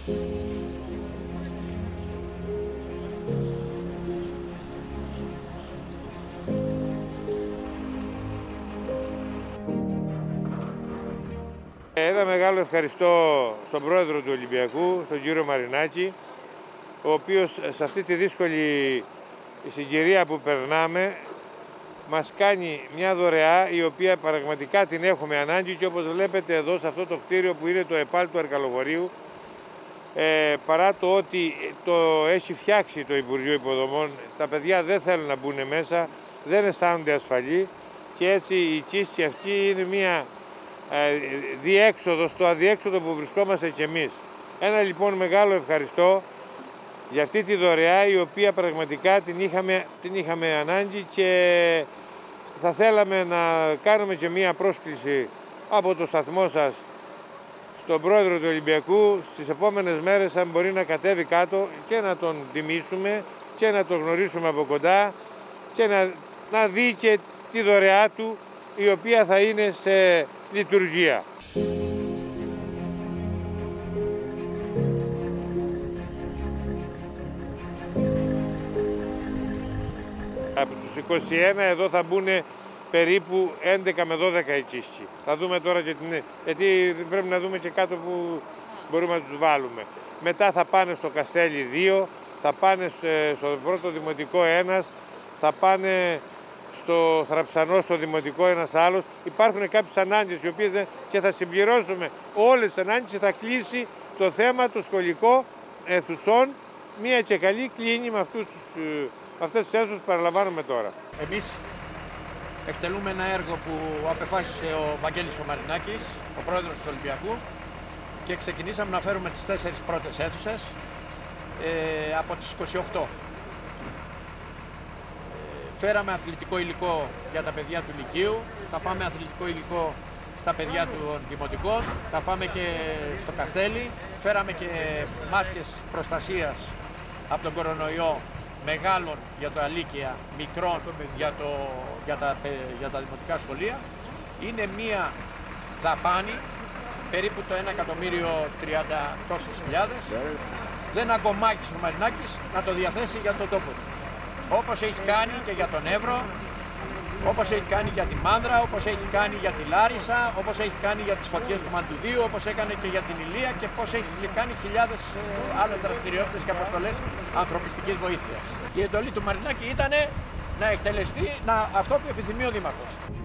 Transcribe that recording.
Ένα μεγάλο ευχαριστώ στον πρόεδρο του Ολυμπιακού, τον κύριο Μαρινάκη, ο οποίος σε αυτή τη δύσκολη συγκυρία που περνάμε μας κάνει μια δωρεά η οποία πραγματικά την έχουμε ανάγκη, και όπως βλέπετε εδώ σε αυτό το κτίριο που είναι το ΕΠΑΛ του Αρκαλογορείου, παρά το ότι το έχει φτιάξει το Υπουργείο Υποδομών, τα παιδιά δεν θέλουν να μπουν μέσα, δεν αισθάνονται ασφαλή, και έτσι η κίστη αυτή είναι μια διέξοδο στο αδιέξοδο που βρισκόμαστε κι εμείς. Ένα λοιπόν μεγάλο ευχαριστώ για αυτή τη δωρεά, η οποία πραγματικά την είχαμε ανάγκη, και θα θέλαμε να κάνουμε και μία πρόσκληση από το σταθμό σας στον πρόεδρο του Ολυμπιακού στις επόμενες μέρες, αν μπορεί να κατέβει κάτω και να τον τιμήσουμε και να τον γνωρίσουμε από κοντά και να δει και τη δωρεά του, η οποία θα είναι σε λειτουργία. Από τους 21 εδώ θα μπουν περίπου 11 με 12 εκίσχοι. Θα δούμε τώρα γιατί πρέπει να δούμε και κάτω που μπορούμε να τους βάλουμε. Μετά θα πάνε στο Καστέλι 2, θα πάνε στο πρώτο δημοτικό 1, θα πάνε στο Θραψανό, στο δημοτικό ένας άλλος. Υπάρχουν κάποιες ανάγκες οι οποίες και θα συμπληρώσουμε όλες τις ανάγκες και θα κλείσει το θέμα το σχολικό αιθουσών. Μία και καλή κλείνει με αυτές τις αίθουσες που παραλαμβάνουμε τώρα. Εμείς εκτελούμε ένα έργο που απεφάσισε ο Βαγγέλης ο Μαρινάκης, ο πρόεδρος του Ολυμπιακού, και ξεκινήσαμε να φέρουμε τις 4 πρώτες αίθουσες από τις 28. Φέραμε αθλητικό υλικό για τα παιδιά του Λυκείου, θα πάμε αθλητικό υλικό στα παιδιά των δημοτικών, θα πάμε και στο Καστέλι. Φέραμε και μάσκες προστασίας από τον κορονοϊό, μεγάλων για τα λύκεια, μικρών για τα δημοτικά σχολεία. Είναι μία δαπάνη περίπου το 1.030.000 τόσες χιλιάδες. Δεν αγκομάκης ο Μαρινάκης να το διαθέσει για τον τόπο του. Όπως έχει κάνει και για τον Εύρο, όπως έχει κάνει για τη Μάνδρα, όπως έχει κάνει για τη Λάρισα, όπως έχει κάνει για τις φωτιές του Μαντουδίου, όπως έκανε και για την Ηλία, και πώς έχει κάνει χιλιάδες άλλες δραστηριότητες και αποστολές ανθρωπιστικής βοήθειας. Η εντολή του Μαρινάκη ήταν να εκτελεστεί αυτό που επιθυμεί ο Δήμαρχος.